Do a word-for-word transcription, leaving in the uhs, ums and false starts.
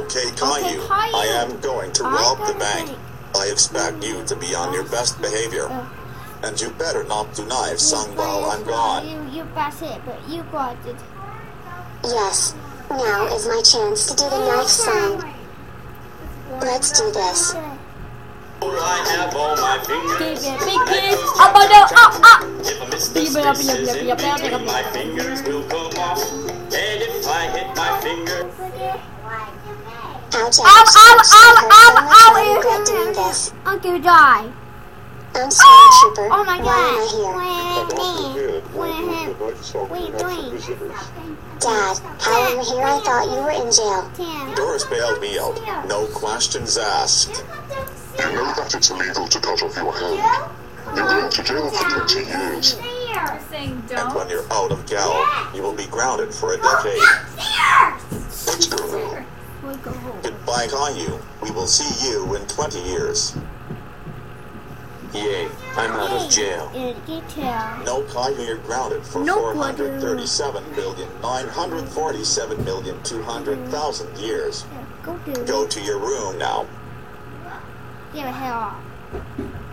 Okay, Caillou, Caillou. I am going to I rob the gotta bank. think. I expect you to be on your best behavior. Uh, And you better not do knives, you Sung, while I'm gone. You, you pass it, but you got it. Yes. Now is my chance to do the knife song. Let's do this. I have all my fingers. Give it, big kiss. Up, up, up, up, up. If I miss the Big, big, big, spaces big, in big, big, between, big, my big. fingers will come off. And if I hit my finger, Ouch, Ow, ow, ouch, ow, ouch, ow, so much ow, I regret doing this. Uncle die. I'm sorry, Trooper. Oh my Why am I god. here? What are you doing? Dad, how over here I thought you were in jail. Tim. Doris bailed me out. No questions asked. You know that it's illegal to cut off your hand. You're going to jail for twenty years. Saying And don't. when you're out of Gal, you will be grounded for a decade. Let's go now. We'll go home. Goodbye, Caillou. We will see you in twenty years. yay, I'm out of jail. In detail. No, Caillou, you're grounded for No, four hundred thirty-seven million nine hundred forty-seven million two hundred thousand years. Go do it. Go to your room now. Get the hell off.